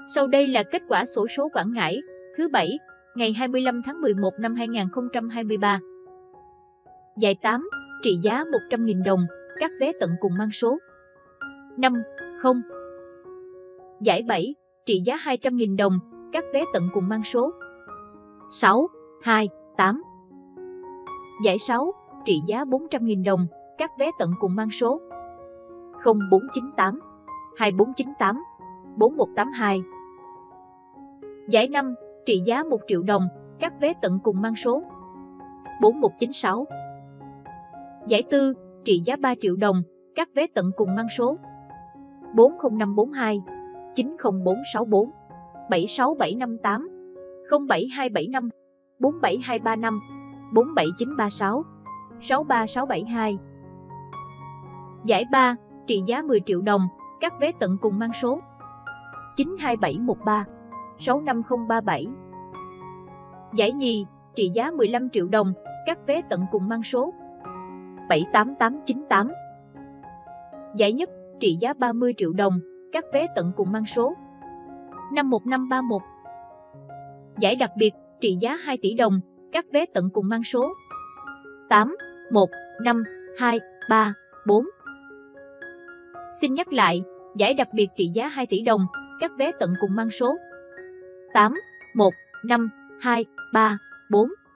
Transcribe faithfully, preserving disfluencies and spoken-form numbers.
Sau đây là kết quả xổ số Quảng Ngãi thứ bảy, ngày hai mươi lăm tháng mười một năm hai nghìn không trăm hai mươi ba. Giải tám, trị giá một trăm nghìn đồng, các vé tận cùng mang số năm không. Giải bảy, trị giá hai trăm nghìn đồng, các vé tận cùng mang số sáu hai tám. Giải sáu, trị giá bốn trăm nghìn đồng, các vé tận cùng mang số không bốn chín tám, hai bốn chín tám, bốn một tám hai. Giải năm, trị giá một triệu đồng, các vé tận cùng mang số bốn một chín sáu. Giải tư, trị giá ba triệu đồng, các vé tận cùng mang số bốn không năm bốn hai, chín không bốn sáu bốn, bảy sáu bảy năm tám, không bảy hai bảy năm, bốn bảy hai ba năm, bốn bảy chín ba sáu, sáu ba sáu bảy hai. Giải ba, trị giá mười triệu đồng, các vé tận cùng mang số chín hai bảy một ba, sáu năm không ba bảy. Giải nhì, trị giá mười lăm triệu đồng, các vé tận cùng mang số bảy tám tám chín tám. Giải nhất, trị giá ba mươi triệu đồng, các vé tận cùng mang số năm một năm ba một. Giải đặc biệt, trị giá hai tỷ đồng, các vé tận cùng mang số tám một năm hai ba bốn. Xin nhắc lại, giải đặc biệt trị giá hai tỷ đồng, các vé tận cùng mang số tám một năm hai ba bốn.